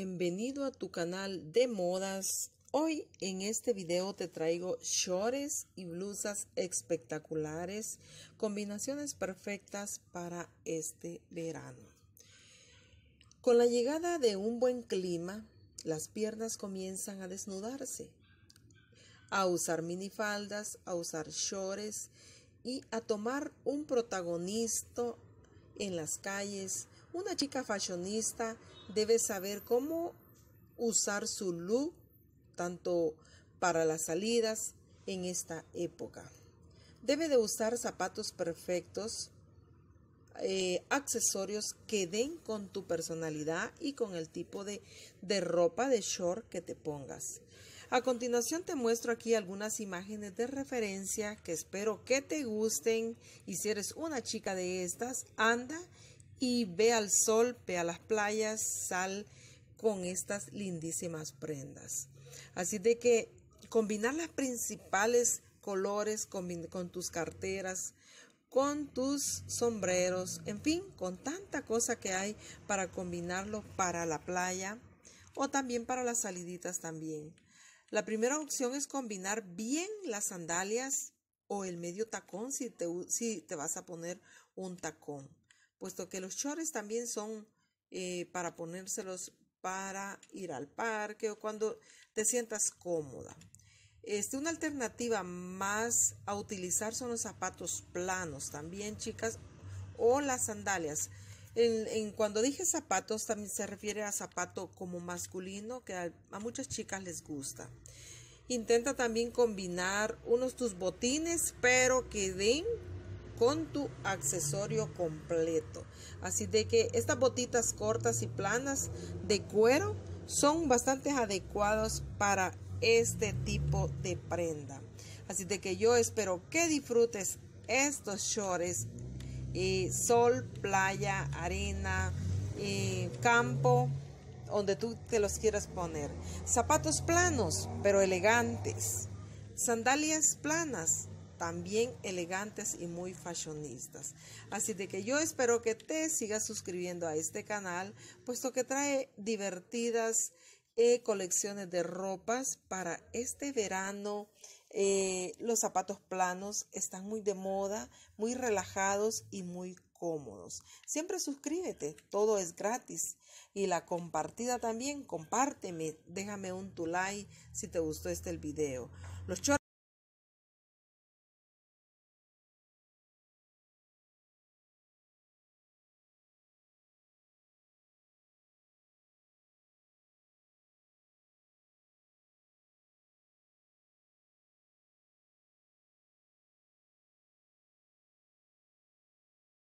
Bienvenido a tu canal de modas. Hoy en este video te traigo shorts y blusas espectaculares, combinaciones perfectas para este verano. Con la llegada de un buen clima, las piernas comienzan a desnudarse, a usar minifaldas, a usar shorts y a tomar un protagonista en las calles. Una chica fashionista debe saber cómo usar su look tanto para las salidas en esta época. Debe de usar zapatos perfectos, accesorios que den con tu personalidad y con el tipo de ropa de short que te pongas. A continuación te muestro aquí algunas imágenes de referencia que espero que te gusten, y si eres una chica de estas, anda y ve al sol, ve a las playas, sal con estas lindísimas prendas. Así de que combinar las principales colores con tus carteras, con tus sombreros, en fin, con tanta cosa que hay para combinarlo para la playa o también para las saliditas también. La primera opción es combinar bien las sandalias o el medio tacón si te vas a poner un tacón, puesto que los shorts también son para ponérselos para ir al parque o cuando te sientas cómoda. Una alternativa más a utilizar son los zapatos planos también, chicas, o las sandalias. Cuando dije zapatos también se refiere a zapato como masculino, que a muchas chicas les gusta. Intenta también combinar tus botines, pero que den con tu accesorio completo. Así de que estas botitas cortas y planas de cuero son bastante adecuadas para este tipo de prenda. Así de que yo espero que disfrutes estos shorts, sol, playa, arena, campo, donde tú te los quieras poner. Zapatos planos pero elegantes, sandalias planas también elegantes y muy fashionistas. Así de que yo espero que te sigas suscribiendo a este canal, puesto que trae divertidas colecciones de ropas para este verano. Los zapatos planos están muy de moda, muy relajados y muy cómodos. Siempre suscríbete, todo es gratis. Y la compartida también, compárteme, déjame tu like si te gustó el video. Los